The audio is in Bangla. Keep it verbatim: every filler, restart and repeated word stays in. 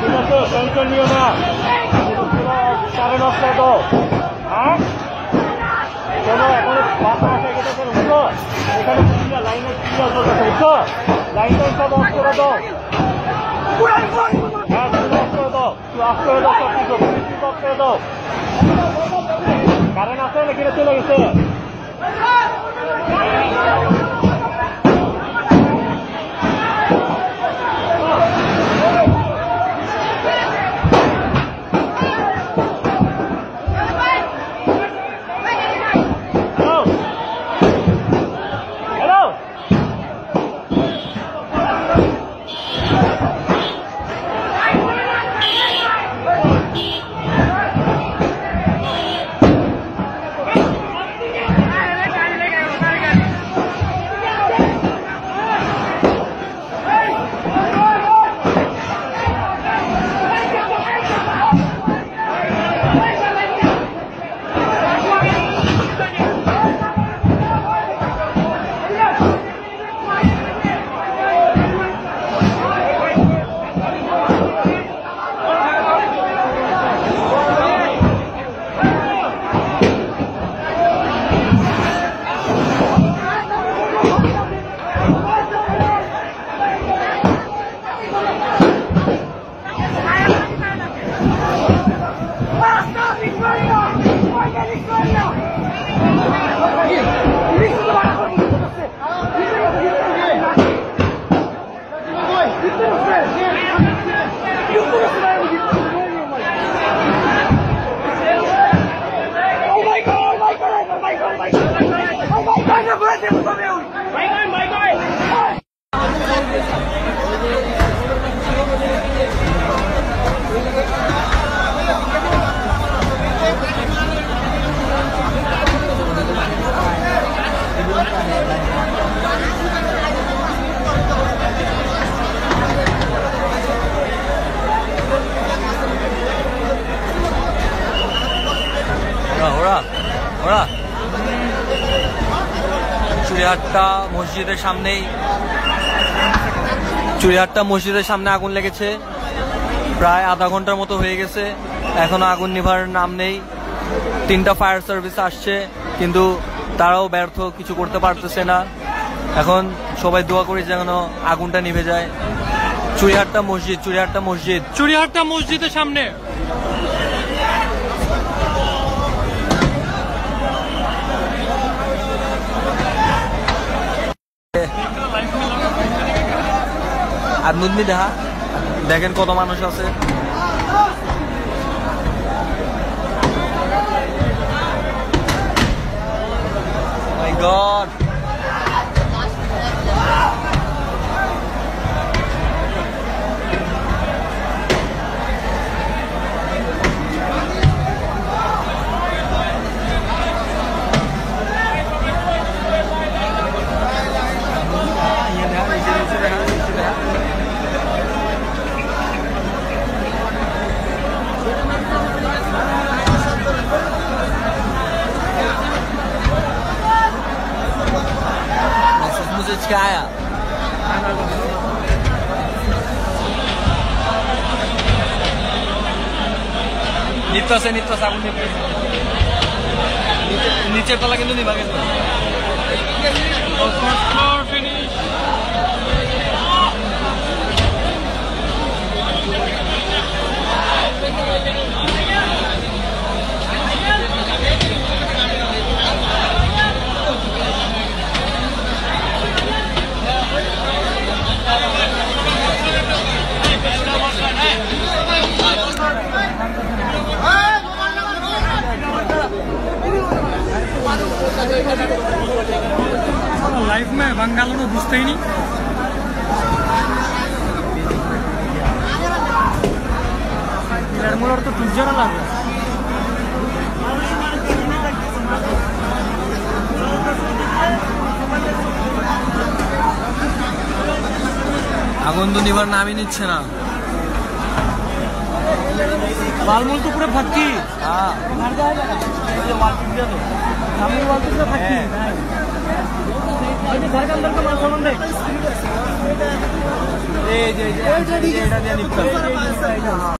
ঠিক আছে, টেনশন নিও না। সাড়ে নটায় তো হ্যাঁ চলো, এখন বাসা আসে গেছে বুঝছো, এখানে লাইনের ক্লিয়ার চলতেছে বুঝছো, লাইনটা সব অফ করে দাও। হ্যাঁ তুমি অফ করে দাও, তুই অফ করে দাও, সব কিছু অফ করে দাও। কারেন্ট আছে নাকি চলে গেছে? চুড়িহাট্টা মসজিদের সামনেই চুড়িহাট্টা মসজিদের সামনে আগুন লেগেছে, প্রায় আধা ঘন্টার মতো হয়ে গেছে, এখনো আগুন নিভার নাম নেই। তিনটা ফায়ার সার্ভিস আসছে কিন্তু তারাও ব্যর্থ, কিছু করতে পারতেছে না। এখন সবাই দোয়া করি যেন আগুনটা নিভে যায়। চুড়িহাট্টা মসজিদ চুড়িহাট্টা মসজিদ চুড়িহাট্টা মসজিদের সামনে আদমি দেখা দেখেন কত মানুষ আছে। My god, Kaya. নিতেছে নিতেছে আগুন নিতেছে, নিচের তলা কিন্তু নিভা গেছে। लाइफ में बंगाल में घुसते ही नहीं। तो तुझे ना लगे আগুন তো নিবার নামই নিচ্ছে না। লালমল তো পুরো ফাঁকি। হ্যাঁ সামনের ওয়াল তো পুরো ফাঁকি। घर के अंदर का माल सामान दे। এই যে এই যে এটা দিয়ে নিতে হবে।